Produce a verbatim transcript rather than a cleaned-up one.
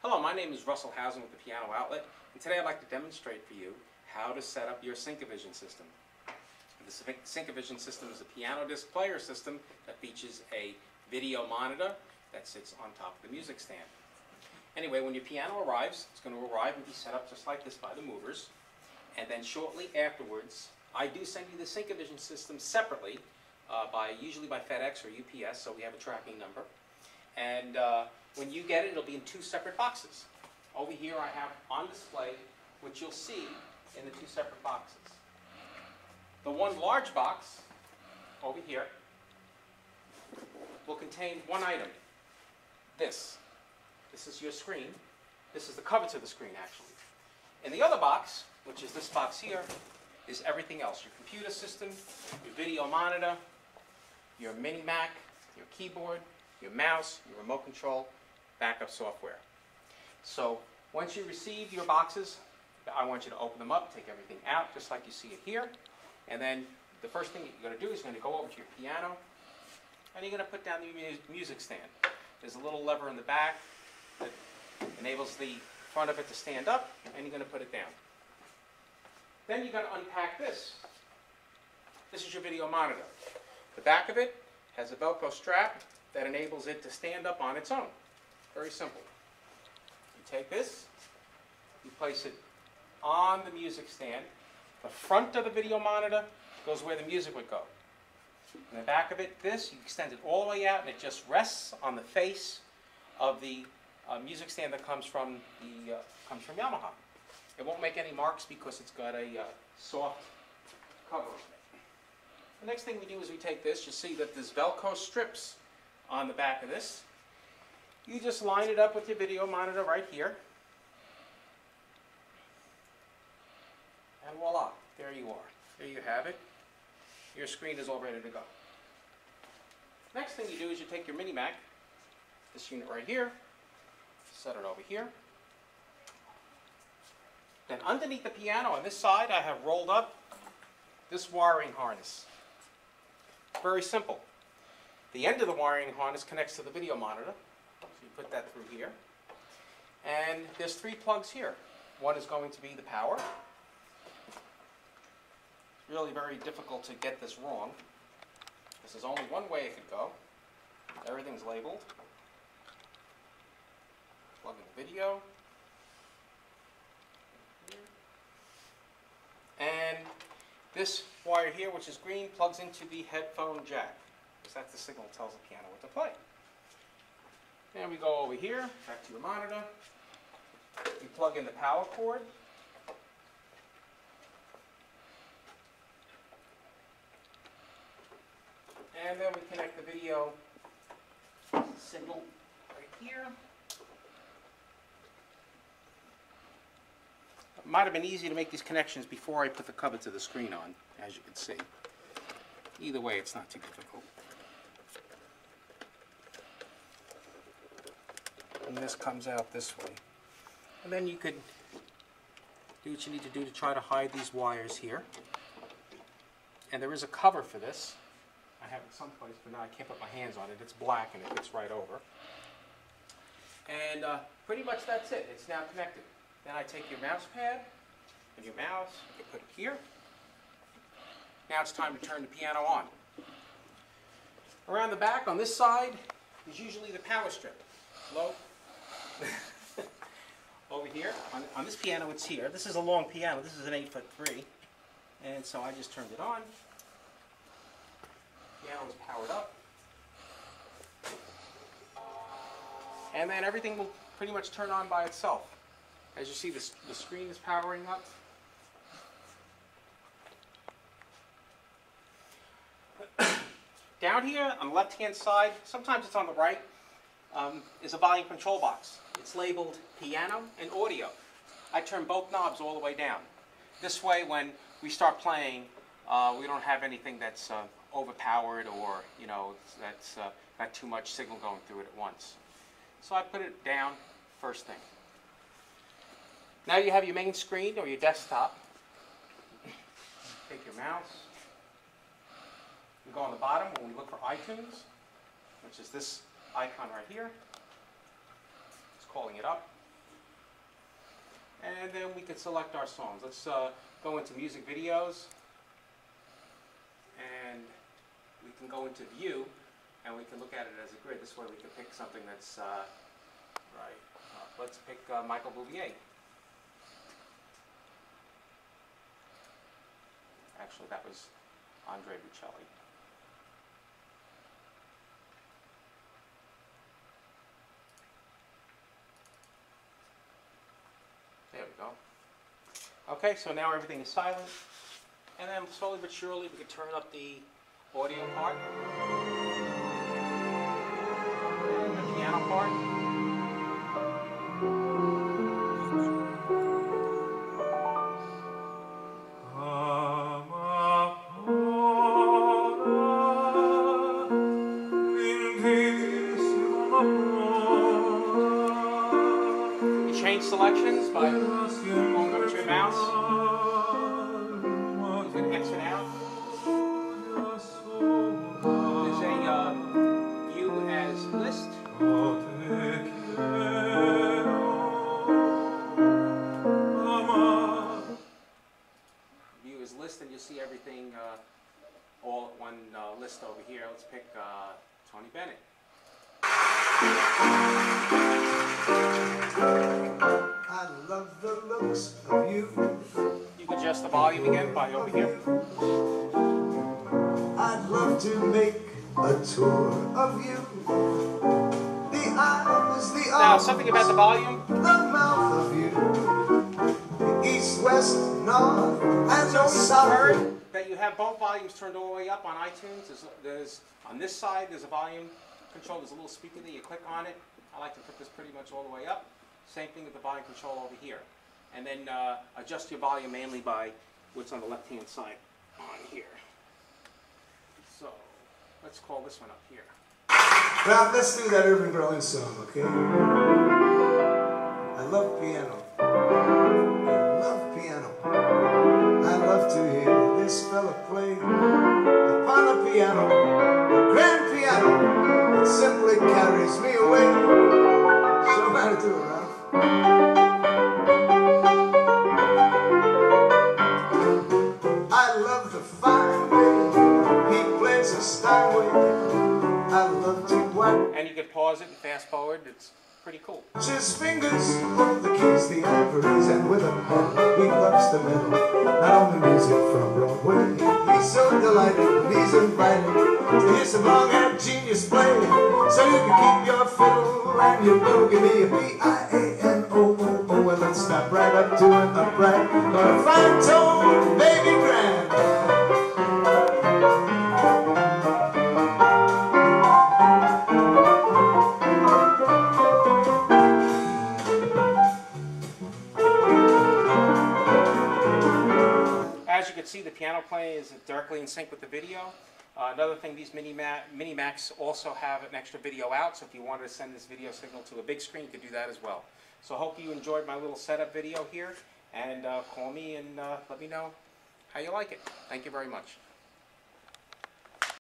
Hello, my name is Russell Housen with the Piano Outlet, and today I'd like to demonstrate for you how to set up your Sync-O-Vision system. The Sync-O-Vision system is a piano disc player system that features a video monitor that sits on top of the music stand. Anyway, when your piano arrives, it's going to arrive and be set up just like this by the movers, and then shortly afterwards, I do send you the Sync-O-Vision system separately, uh, by usually by FedEx or U P S, so we have a tracking number. And uh, when you get it, it'll be in two separate boxes. Over here I have on display what you'll see in the two separate boxes. The one large box over here will contain one item. This. This is your screen. This is the cover to the screen, actually. In the other box, which is this box here, is everything else. Your computer system, your video monitor, your mini Mac, your keyboard, your mouse, your remote control, backup software. So once you receive your boxes, I want you to open them up, take everything out, just like you see it here. And then the first thing you're going to do is you're going to go over to your piano, and you're going to put down the mu music stand. There's a little lever in the back that enables the front of it to stand up, and you're going to put it down. Then you're going to unpack this. This is your video monitor. The back of it has a Velcro strap that enables it to stand up on its own. Very simple. You take this, you place it on the music stand. The front of the video monitor goes where the music would go. In the back of it, this, you extend it all the way out, and it just rests on the face of the uh, music stand that comes from the uh, comes from Yamaha. It won't make any marks because it's got a uh, soft cover on it. The next thing we do is we take this. You see that there's Velcro strips on the back of this. You just line it up with your video monitor right here. And voila, there you are. There you have it. Your screen is all ready to go. Next thing you do is you take your mini Mac, this unit right here, set it over here. Then underneath the piano on this side, I have rolled up this wiring harness. Very simple. The end of the wiring harness connects to the video monitor. So you put that through here. And there's three plugs here. One is going to be the power. It's really very difficult to get this wrong. This is only one way it could go. Everything's labeled. Plug in the video. And this wire here, which is green, plugs into the headphone jack, because that's the signal that tells the piano what to play. And we go over here, back to your monitor. We plug in the power cord. And then we connect the video signal right here. It might have been easy to make these connections before I put the cover to the screen on, as you can see. Either way, it's not too difficult. And this comes out this way. And then you could do what you need to do to try to hide these wires here. And there is a cover for this. I have it someplace, but now I can't put my hands on it. It's black and it fits right over. And uh, pretty much that's it. It's now connected. Then I take your mouse pad and your mouse, you put it here. Now it's time to turn the piano on. Around the back on this side is usually the power strip. Low. Over here, on, on this piano it's here. This is a long piano. This is an eight foot three. And so I just turned it on. Piano is powered up. And then everything will pretty much turn on by itself. As you see, the, the screen is powering up. Down here on the left-hand side, sometimes it's on the right, um, is a volume control box. It's labeled piano and audio. I turn both knobs all the way down. This way, when we start playing, uh, we don't have anything that's uh, overpowered or, you know, that's uh, not too much signal going through it at once. So I put it down first thing. Now you have your main screen or your desktop. Take your mouse. You go on the bottom when we look for iTunes, which is this icon right here. It's calling it up. and then we can select our songs. Let's uh, go into music videos, and we can go into view, and we can look at it as a grid. This way we can pick something that's uh, right. Uh, let's pick uh, Michael Bublé. Actually, that was Andre Bocelli. There we go. Okay, so now everything is silent. And then slowly but surely we can turn up the audio part. And the piano part. You change selections by going over to your mouse. You can exit out. There's a uh, view as list. View as list, and you see everything uh, all at one uh, list over here. Let's pick uh, Tony Bennett. I love the looks of you. You can adjust the volume again by over here. I'd love to make a tour of you. The eyes, the Now, arms, something about the volume. the mouth of you. The east, west, north, and So the you've south. heard that you have both volumes turned all the way up on iTunes. There's, there's on this side, there's a volume control. There's a little speaker there. You click on it. I like to put this pretty much all the way up. Same thing with the volume control over here. And then uh, adjust your volume mainly by what's on the left-hand side on here. So let's call this one up here. Well, let's do that urban growing song, okay? I love piano. I love piano. I love to hear this fella play upon a piano, a grand piano. It simply carries me away. Show me how to do it, Ralph. I love the fine way he plays a Steinway. I love to watch And you can pause it and fast forward. It's pretty cool. his fingers hold the keys, the ivories, and with a pen he loves to meddle. Not only music from Broadway, he's so delighted when he's invited to hear some long-haired genius play. So you can keep your fiddle and your bow. Give me a P I A N O O O. Well, let's stop right up to an upright or a fine tone, baby grand. As you can see, the piano playing is directly in sync with the video. Uh, another thing, these mini, Ma mini Macs also have an extra video out, so if you wanted to send this video signal to a big screen, you could do that as well. So I hope you enjoyed my little setup video here, and uh, call me and uh, let me know how you like it. Thank you very much.